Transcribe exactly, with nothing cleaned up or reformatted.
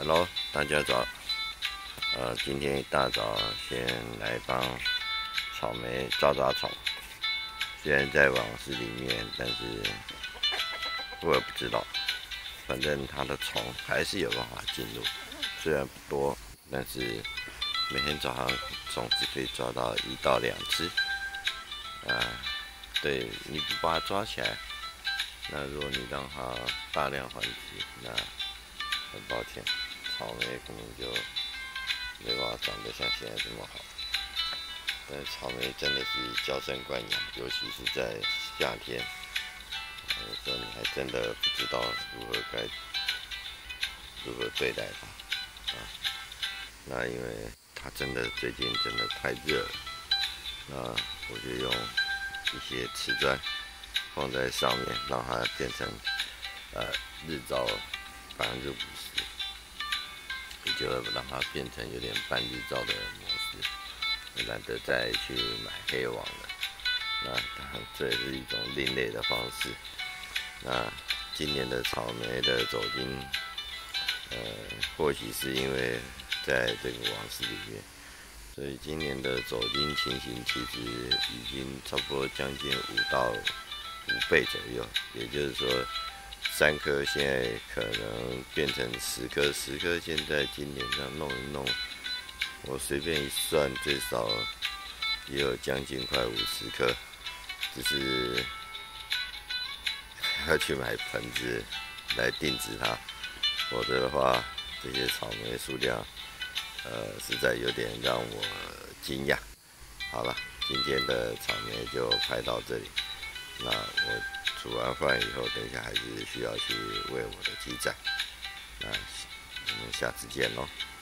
Hello， 大家早。呃，今天一大早先来帮草莓抓抓虫。虽然在网室里面，但是我也不知道，反正它的虫还是有办法进入，虽然不多，但是每天早上总是可以抓到一到两只。啊、呃，对，你不把它抓起来，那如果你让它大量繁殖，那很抱歉，草莓可能就没办法长得像现在这么好。但是草莓真的是娇生惯养，尤其是在夏天，有时候你还真的不知道如何该如何对待它啊。那因为它真的最近真的太热了，那我就用一些瓷砖放在上面，让它变成呃日照百分之五十，也就会让它变成有点半日照的模式。懒得再去买黑网了，那当然这也是一种另类的方式。那今年的草莓的走金，呃，或许是因为在这个网室里面，所以今年的走金情形其实已经差不多将近五到五倍左右，也就是说，三颗现在可能变成十颗，十颗现在今年这样弄一弄。我随便一算，最少也有将近快五十颗，只是要去买盆子来定植它，否则的话，这些草莓数量，呃，实在有点让我惊讶。好了，今天的草莓就拍到这里。那我煮完饭以后，等一下还是需要去喂我的鸡仔。那我们下次见喽。